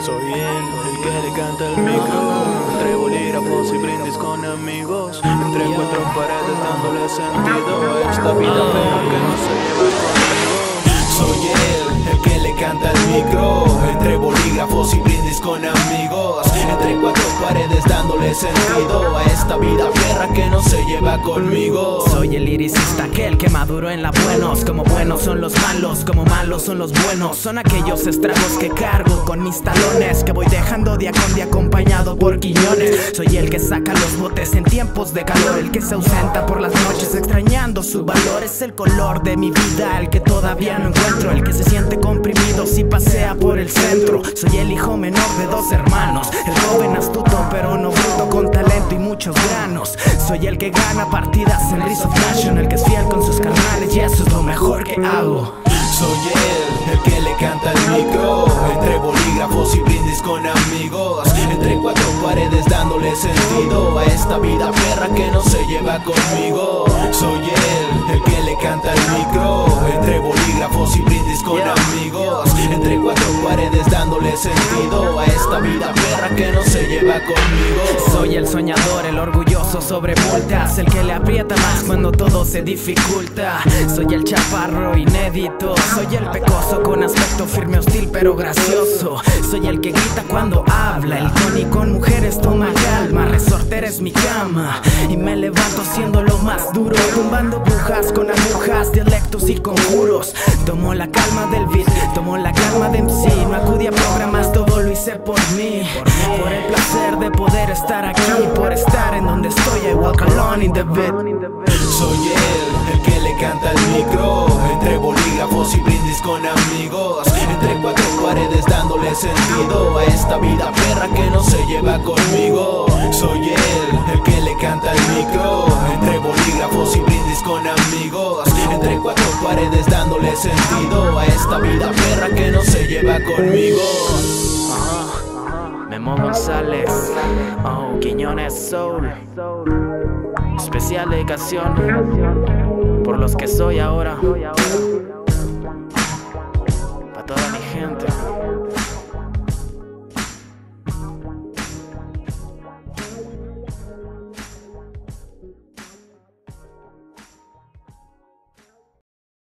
Soy el que le canta el micro, entre bolígrafos y brindis con amigos, entre cuatro paredes dándole sentido a esta vida fea que no se lleva conmigo. Soy el que le canta el micro, entre bolígrafos y brindis con amigos, entre cuatro paredes dándole sentido a esta vida perra que no se lleva conmigo. Soy el liricista, aquel que maduró en la buenos. Como buenos son los malos, como malos son los buenos. Son aquellos estragos que cargo con mis talones, que voy dejando día con día acompañado por Quiñones. Soy el que saca los botes en tiempos de calor, el que se ausenta por las noches extrañando su valor. Es el color de mi vida, el que todavía no encuentro, el que se siente comprimido si pasea por el centro. Soy el hijo menor de dos hermanos, el joven astuto pero no bruto, con talento y muchos granos. Soy el que gana partidas en Rise of Nation, el que es fiel con sus carnales y eso es lo mejor que hago. Soy el que le canta el micro, entre bolígrafos y brindis con amigos, entre cuatro paredes dándole sentido a esta vida perra que no se lleva conmigo. Soy el que le canta el micro, entre bolígrafos y brindis con amigos, entre cuatro paredes dándole sentido a esta vida perra que no se lleva conmigo. Soy el soñador, el orgulloso sobre multas, el que le aprieta más cuando todo se dificulta. Soy el chaparro inédito, soy el pecoso con aspecto firme, hostil pero gracioso. Soy el que grita cuando habla, el Tony con mujeres toma calma. Resortera es mi cama y me levanto siendo lo más duro, tumbando brujas con agujas, dialectos y conjuros. Tomo la calma del beat, tomo la calma de MC, no acudí a programas, todo lo hice por mí. Por el placer de poder estar aquí, por estar en donde estoy, I walk alone in the beat. Soy el que le canta el micro, entre bolígrafos y brindis con amigos, entre cuatro paredes dándole sentido a esta vida perra que no se lleva conmigo. Soy el que le canta el micro, entre bolígrafos y brindis con amigos, entre cuatro paredes dándole sentido a esta vida perra que no se lleva conmigo. Memo González, Quiñones Soul, especial dedicación por los que soy ahora.